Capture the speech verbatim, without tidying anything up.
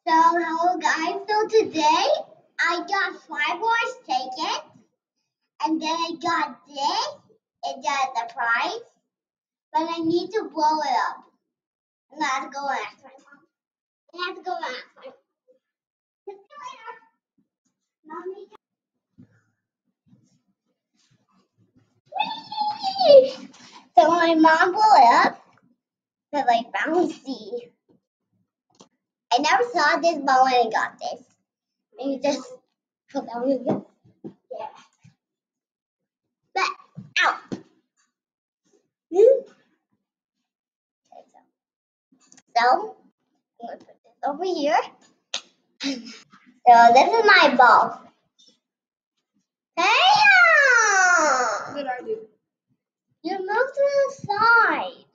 So, hello guys. So today I got five Wars tickets, and then I got this. It got the prize, but I need to blow it up. And I have to go and ask my mom. I have to go and ask my mom. See you later, mommy. Whee! So my mom blew it up. It's like bouncy. I never saw this, but when I got this, and you just put that with it. Yeah. But ow. Hmm? Okay, so, so I'm gonna put this over here. So this is my ball. Hey! What did I do? You moved to the side.